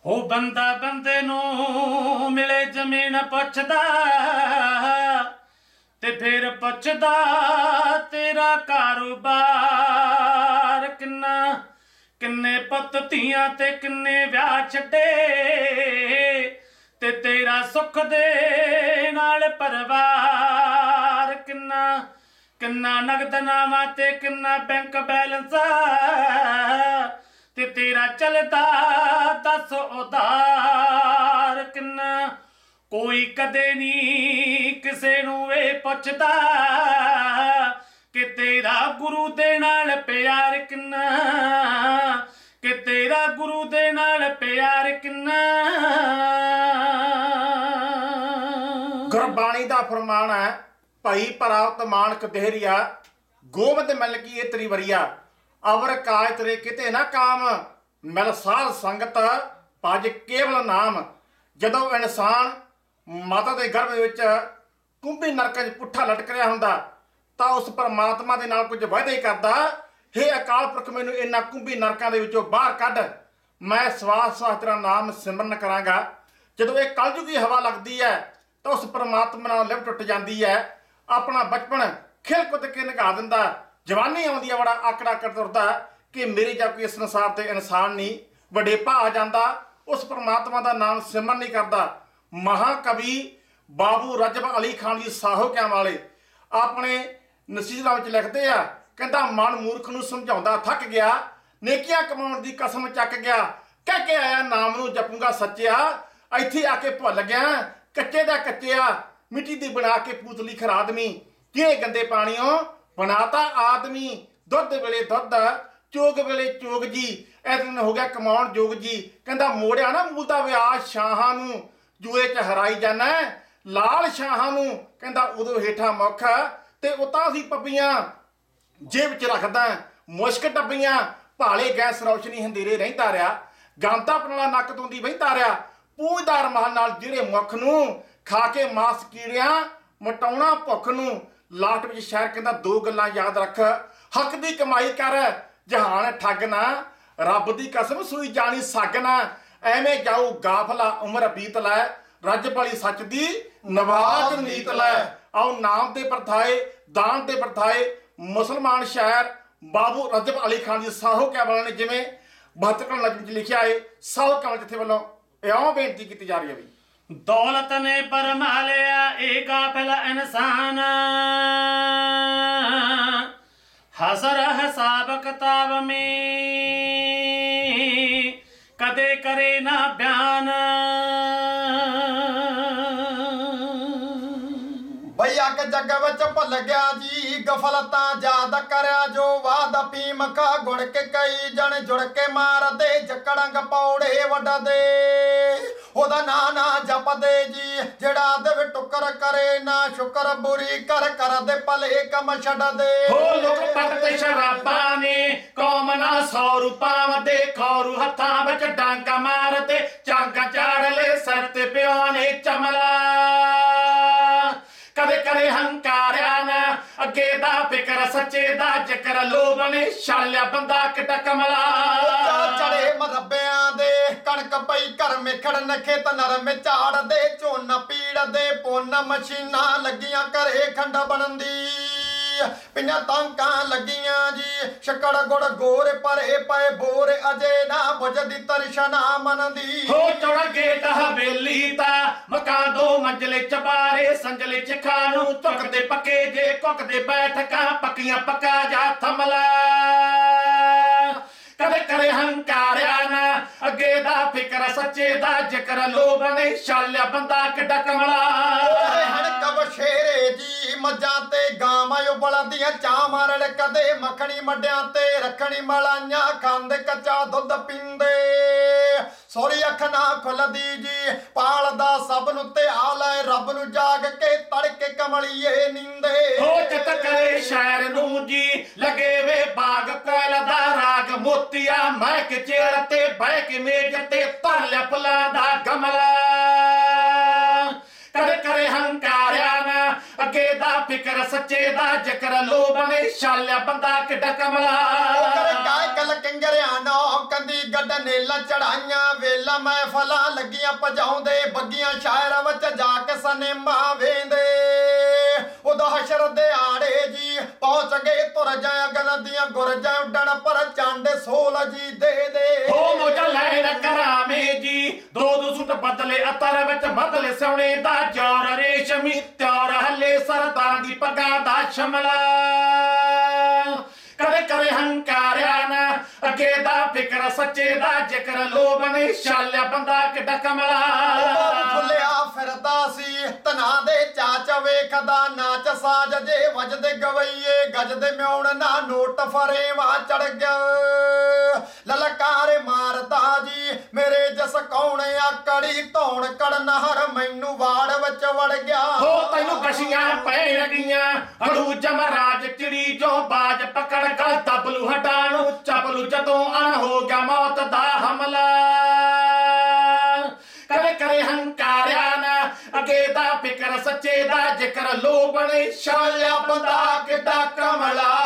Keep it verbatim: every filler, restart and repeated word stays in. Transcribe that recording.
ਹੋ ਬੰਦਾ ਬੰਦੇ ਨੂੰ ਮਿਲੇ ਜ਼ਮੀਨ ਪੁੱਛਦਾ ਤੇ ਫਿਰ ਪੁੱਛਦਾ ਤੇਰਾ ਕਾਰੋਬਾਰ ਕਿੰਨਾ, ਕਿੰਨੇ ਪੁੱਤ ਧੀਆਂ ਤੇ ਕਿੰਨੇ ਵਿਆਹ ਛੱਡੇ, ਤੇ ਤੇਰਾ ਸੁੱਖ ਦੇ ਨਾਲ ਪਰਿਵਾਰ ਕਿੰਨਾ, ਕਿੰਨਾ ਨਗਦਨਾਮਾ ਤੇ ਕਿੰਨਾ ਬੈਂਕ ਬੈਲੈਂਸ, ਤੇ ਤੇਰਾ ਚੱਲਦਾ ਦਸ ਉਧਾਰ ਕਿੰਨਾ। ਕੋਈ ਕਦੇ ਨਹੀਂ ਕਿਸੇ ਨੂੰ ਇਹ ਪੁੱਛਦਾ ਕਿ ਤੇਰਾ ਗੁਰੂ ਦੇ ਨਾਲ ਪਿਆਰ ਕਿੰਨਾ, ਕਿ ਤੇਰਾ ਗੁਰੂ ਦੇ ਨਾਲ ਪਿਆਰ ਕਿੰਨਾ। ਗੁਰਬਾਣੀ ਦਾ ਫਰਮਾਨ ਹੈ, ਭਾਈ ਪ੍ਰਾਪਤ ਮਾਨਕ ਦੇਹਰੀਆ, ਗੋਬਿੰਦ ਮਿਲ ਕੀ ਇਹ ਤੇਰੀ ਵਰੀਆ, ਅਵਰ ਕਾਜ ਤੇਰੇ ਕਿਤੇ ਨਾ ਕਾਮ, ਮਿਲ ਸਾਧ ਸੰਗਤ ਭਜ ਕੇਵਲ ਨਾਮ। ਜਦੋਂ ਇਨਸਾਨ ਮਾਤਾ ਦੇ ਗਰਭ ਵਿੱਚ ਕੁੰਭੀ ਨਰਕਾਂ 'ਚ ਪੁੱਠਾ ਲਟਕ ਰਿਹਾ ਹੁੰਦਾ ਤਾਂ ਉਸ ਪਰਮਾਤਮਾ ਦੇ ਨਾਲ ਕੁਝ ਵਾਅਦਾ ਹੀ ਕਰਦਾ, ਹੇ ਅਕਾਲ ਪੁਰਖ ਮੈਨੂੰ ਇਹਨਾਂ ਕੁੰਭੀ ਨਰਕਾਂ ਦੇ ਵਿੱਚੋਂ ਬਾਹਰ ਕੱਢ, ਮੈਂ ਸਵਾਸ ਸਵਾਸ ਤੇਰਾ ਨਾਮ ਸਿਮਰਨ ਕਰਾਂਗਾ। ਜਦੋਂ ਇਹ ਕਲਯੁਗੀ ਹਵਾ ਲੱਗਦੀ ਹੈ ਤਾਂ ਉਸ ਪਰਮਾਤਮਾ ਨਾਲ ਲਿਵ ਟੁੱਟ ਜਾਂਦੀ ਹੈ, ਆਪਣਾ ਬਚਪਨ ਖਿਲ ਕੁੱਦ ਕੇ ਨਿਭਾ ਦਿੰਦਾ, ਜਵਾਨੀ ਆਉਂਦੀ ਹੈ ਬੜਾ ਆਕੜਾ ਕਰ ਤੁਰਦਾ ਕਿ ਮੇਰੇ ਜਾਂ ਕੋਈ ਇਸ ਸੰਸਾਰ ਤੇ ਇਨਸਾਨ ਨਹੀਂ, ਵਡੇਪਾ ਆ ਜਾਂਦਾ, ਉਸ ਪਰਮਾਤਮਾ ਦਾ ਨਾਮ ਸਿਮਰਨ ਨਹੀਂ ਕਰਦਾ। ਮਹਾਕਵੀ ਬਾਬੂ ਰਜਬ ਅਲੀ ਖਾਨ ਜੀ ਸਾਹੋਕਿਆਂ ਵਾਲੇ ਆਪਣੇ ਨਸੀਹਤਾਂ ਵਿੱਚ ਲਿਖਦੇ ਆ, ਕਹਿੰਦਾ ਮਨ ਮੂਰਖ ਨੂੰ ਸਮਝਾਉਂਦਾ ਥੱਕ ਗਿਆ, ਨੇਕੀਆਂ ਕਮਾਉਣ ਦੀ ਕਸਮ ਚੱਕ ਗਿਆ, ਕਹਿ ਕੇ ਆਇਆ ਨਾਮ ਨੂੰ ਜਪੂੰਗਾ ਸੱਚਿਆ, ਇੱਥੇ ਆ ਕੇ ਭੁੱਲ ਗਿਆ ਕੱਚੇ ਦਾ ਕੱਚਿਆ, ਮਿੱਟੀ ਦੀ ਬਣਾ ਕੇ ਪੂਤਲੀ ਖਰਾਦਮੀ, ਕਿਹੜੇ ਗੰਦੇ ਪਾਣੀਓਂ ਬਣਾਤਾ ਆਦਮੀ, ਦੁੱਧ ਵੇਲੇ ਦੁੱਧ ਚੋਗ ਵੇਲੇ ਚੋਗ ਜੀ, ਇਹ ਦਿਨ ਹੋ ਗਿਆ ਕਮਾਉਣ ਜੋਗ ਜੀ। ਕਹਿੰਦਾ ਮੋੜਿਆ ਨਾ ਮੂਲ ਦਾ ਵਿਆਹ ਸ਼ਾਹਾਂ ਨੂੰ, ਜੂਏ 'ਚ ਹਰਾਈ ਜਾਣਾ ਲਾਲ ਸ਼ਾਹਾਂ ਨੂੰ, ਕਹਿੰਦਾ ਉਦੋਂ ਹੇਠਾਂ ਮੁੱਖ ਤੇ ਉਤਾਂ ਸੀ ਪੱਪੀਆਂ, ਜੇਬ 'ਚ ਰੱਖਦਾ ਮੁਸ਼ਕ ਟੱਬੀਆਂ, ਭਾਲੇ ਗੈਸ ਰੌਸ਼ਨੀ ਹਨੇਰੇ ਰਹਿੰਦਾ ਰਿਹਾ, ਗਾਂਤਾ ਪਨਾਲਾ ਨੱਕ ਤੋਂ ਦੀ ਵਹਿੰਦਾ ਰਿਹਾ, ਪੂੰਝਦਾਰ ਮਾਲ ਨਾਲ ਜਿਹੜੇ ਮੁੱਖ ਨੂੰ, ਖਾ ਕੇ ਮਾਸ ਕੀੜਿਆਂ ਮਟਾਉਣਾ ਭੁੱਖ ਨੂੰ। ਲਾਟ ਵਿੱਚ ਸ਼ਹਿਰ ਕਹਿੰਦਾ ਦੋ ਗੱਲਾਂ ਯਾਦ ਰੱਖ, ਹੱਕ ਦੀ ਕਮਾਈ ਕਰ ਜਹਾਨ ਠੱਗ ਨਾ, ਰੱਬ ਦੀ ਕਸਮ ਸੂਈ ਜਾਣੀ ਸੱਗ ਨਾ, ਐਵੇਂ ਜਾਊ ਗਾਫਲਾ ਉਮਰ ਬੀਤ ਲੈ, ਰੱਜ ਵਾਲੀ ਸੱਚ ਦੀ ਨਵਾਜ ਨੀਤ ਲੈ। ਆਓ ਨਾਮ ਦੇ ਪਰਥਾਏ ਦਾਨ ਦੇ ਪਰਥਾਏ ਮੁਸਲਮਾਨ ਸ਼ਾਇਰ ਬਾਬੂ ਰਜਬ ਅਲੀ ਖਾਨ ਜੀ ਸਾਹੋਕਿਆਂ ਵਾਲਿਆਂ ਨੇ ਜਿਵੇਂ ਬਹੱਤਰ ਕਲਮ ਵਿੱਚ ਲਿਖਿਆ ਹੈ, ਸਾਹੋਕਿਆਂ ਜਥੇ ਵੱਲੋਂ ਇਉਂ ਬੇਨਤੀ ਕੀਤੀ ਜਾ ਰਹੀ ਹੈ ਵੀ दौलत ने परमा लिया एक गाफिल इंसान, हसर हिसाब किताब में कदे करे ना बयान। ਬਈ ਅੱਗ ਜੱਗ ਵਿੱਚ ਭੁੱਲ ਗਿਆ ਜੀ, ਗਫਲਤਾਂ ਯਾਦ ਕਰਿਆ ਜੋ ਵਾਦ ਪੀਮ ਖਾ ਗੁੜ ਕੇ ਕਈ ਜਣ ਜੁੜ ਕੇ ਮਾਰਦੇ, ਜਕੜੰਗ ਪੌੜੇ ਵੱਢਦੇ, ਉਹਦਾ ਨਾਂ ਨਾ ਜਪਦੇ ਜੀ, ਜਿਹੜਾ ਦੇਵੇ ਟੁੱਕਰ ਕਰੇ ਨਾ ਸ਼ੁਕਰ, ਬੁਰੀ ਕਰ ਕਰਦੇ ਭਲੇ ਕੰਮ ਛੱਡਦੇ। ਹੋ ਲੋਕ ਪੱਟ ਤੇ ਸ਼ਰਾਬਾਂ ਨੇ ਕੌਮ ਨਾ ਸੌ ਰੁਪਾਂ ਦੇ, ਖੌਰੂ ਹੱਥਾਂ ਵਿੱਚ ਡਾਂਗਾ ਮਾਰਦੇ, ਚਾਂਗਾ ਚਾੜ ਲੈ ਸਿਰ ਤੇ ਪਿਓ ਨੇ ਚਮਲਾ, ਕਦੇ ਕਰੇ ਹੰਕਾਰਿਆ ਨਾ ਅੱਗੇ ਦਾ ਫਿਕਰ ਸੱਚੇ ਦਾ ਜ਼ਿਕਰ, ਲੋਭ ਨੇ ਛਾਲਿਆ ਬੰਦਾ ਕਿੱਡਾ ਕਮਲਾ। ਚੜੇ ਮਰੱਬਿਆਂ ਦੇ ਕਣਕ ਪਈ ਘਰ ਮੇਖੜ ਨਖੇ ਤਾਂ ਨਰਮ ਝਾੜਦੇ, ਝੋਨਾ ਪੀੜਦੇ ਪੁੰਨ ਮਸ਼ੀਨਾਂ ਲੱਗੀਆਂ ਘਰੇ ਖੰਡ ਬਣਦੀ, ਪਿੰਨਾਂ ਤਾਂਕਾਂ ਲੱਗੀਆਂ ਜੀ, ਸ਼ੱਕੜ ਗੁੜ ਗੋਰ ਭਰੇ ਪਏ ਬੋਰ, ਅਜੇ ਨਾ ਬੁਝਦੀ ਤਰਸ਼ਨਾ ਮਨਦੀ। ਹੋ ਚੌੜਾ ਗੇਟ ਹਵੇਲੀ ਤਾਂ ਮਕਾਨ ਦੋ ਮੰਜ਼ਲੇ ਚਬਾਰੇ, ਸੰਜਲੇ ਚ ਖਾਣੂ ਝੁਕਦੇ ਪੱਕੇ ਜੇ ਕੁੱਕਦੇ ਬੈਠਕਾਂ, ਪੱਕੀਆਂ ਪੱਕਾ ਜਾ ਥਮਲਾ, ਕਦੇ ਕਰੇ ਹੰਕਾਰਿਆ ਨਾ ਅੱਗੇ ਦਾ ਫਿਕਰ ਸੱਚੇ ਦਾ ਜ਼ਿਕਰ, ਲੋਭ ਨੇ ਛਾਲਿਆ ਬੰਦਾ ਕਿੱਡਾ ਕਮਲਾ। ਹਣਕ ਬਸ਼ੇਰੇ ਜੀ ਮੱਝਾਂ ਤੇ ਗਾਵਾਂ ਉਬਲਦੀਆਂ, ਚਾਹ ਮਾਰੜ ਕਦੇ ਮੱਖਣੀ ਮੱਡਿਆਂ ਤੇ ਰੱਖਣੀ ਮਲਾਈਆਂ, ਖਾਂਦੇ ਕੱਚਾ ਦੁੱਧ ਪੀਂਦੇ, ਸੋਰੀ ਅੱਖ ਨਾ ਖੁੱਲਦੀ ਜੀ, ਪਾਲਦਾ ਸਭ ਨੂੰ ਤੇ ਆ ਲੈ ਰੱਬ ਨੂੰ, ਜਾਗ ਕੇ ਤੜਕੇ ਕਮਲੀਏ ਨੀਂਦੇ। ਹੋ ਚਿਤ ਕਰੇ ਸ਼ਾਇਰ ਨੂੰ ਜੀ ਲਗੇ ਵੇ ਬਾਗ ਕੋਇਲ ਦਾ ਰਾਗ, ਮੋਤੀਆ ਮਹਿਕ ਚੇਰ ਤੇ ਬਹਿ ਕੇ ਮੇਜ ਤੇ ਧਰ ਲਿਆ ਫੁੱਲਾਂ ਦਾ ਗਮਲਾ, ਕਦੇ ਕਰੇ ਹੰਕਾਰਿਆ ਨਾ ਅੱਗੇ ਦਾ ਫਿਕਰ ਸੱਚੇ ਦਾ ਜ਼ਿਕਰ ਲੋਭ ਨੇ ਛਾਲਿਆ ਬੰਦਾ ਕਿੱਡਾ ਕਮਲਾ ਕਰੇ ਗਾਇਕ ਲਕਿੰਗਰਿਆਂ ਨੋ ਕੰਦੀ ਗੱਡ ਨੇਲਾ ਚੜਾਈਆਂ ਵੇਲਾ ਮਹਿਫਲਾਂ ਲੱਗੀਆਂ ਭਜਾਉਂਦੇ ਬੱਗੀਆਂ ਸ਼ਾਇਰਾਂ ਵਿੱਚ ਜਾ ਕੇ ਸਨੇਮਾ ਵੇਂਦੇ ਉਦੋਂ ਹਸ਼ਰ ਦੇ ਆੜੇ ਜੀ ਪਹੁੰਚ ਗਏ ਤੁਰ ਜਾਇਆ ਗਨ ਦੀਆਂ ਗੁਰਜਾਂ ਉੱਡਣ ਪਰ ਚੰਡ ਸੋਲ ਜੀ ਦੇ ਦੇ ਹੋ ਮੋਜਾ ਲੈਣ ਕਰਾਵੇਂ ਜੀ ਦੋ ਦੋ ਸੁੱਟ ਬਦਲੇ ਅਤਰ ਵਿੱਚ ਬਦਲੇ ਸੋਹਣੇ ਦਾ ਜੋਰ ਰੇਸ਼ਮੀ ਤਿਉਰ ਹੱਲੇ ਸਰਦਾਰਾਂ ਦੀ ਪੱਗਾਂ ਦਾ ਸ਼ਮਲਾ ਕਦੇ ਕਰੇ ਹੰਕਾਰਿਆ ਨਾ ਅੱਗੇ ਦਾ ਫਿਕਰ ਸੱਚੇ ਦਾ ਜ਼ਿਕਰ ਲੋਭ ਨੇ ਛਾਲਿਆ ਬੰਦਾ ਕਿੱਡਾ ਕਮਲਾ ਫੁੱਲਿਆ ਫਿਰਦਾ ਸੀ ਤਨਾ ਦੇ ਚਾਚ ਵੇਖਦਾ ਨਾਚ ਸਾਜ ਜੇ ਵੱਜਦੇ ਗਵਈਏ ਗੱਜਦੇ ਮਿਉਣ ਨਾ ਨੋਟ ਫਰੇਵਾ ਚੜ ਗਿਆ ਲਲਕਾਰੇ ਮਾਰਦਾ ਜੀ ਮੇਰੇ ਜਸ ਕੌਣ ਆਕੜੀ ਧੌਣ ਕੜਨ ਹਰ ਮੈਨੂੰ ਵਾੜ ਵਿੱਚ ਵੜ ਗਿਆ ਹੋ ਤੈਨੂੰ ਕਸ਼ੀਆਂ ਪੈਣ ਗਈਆਂ ਅੜੂ ਜਮਰਾਜ ਚਿੜੀ ਜੋ ਬਾਜ ਪਕੜ ਗਲ ਤਬਲੂ ਹਟਾ ਨੂੰ ਚਪਲੂ ਜਦੋਂ ਅਣ ਹੋ ਗਿਆ ਮੌਤ ਦਾ ਹਮਲਾ ਕਰੇ ਕਰੇ ਹੰਕਾਰਿਆ ਨਾ ਅੱਗੇ ਦਾ ਫਿਕਰ ਸੱਚੇ ਦਾ ਜ਼ਿਕਰ ਲੋਭ ਨੇ ਛਾਲਿਆ ਬੰਦਾ ਕਿੱਡਾ ਕਮਲਾ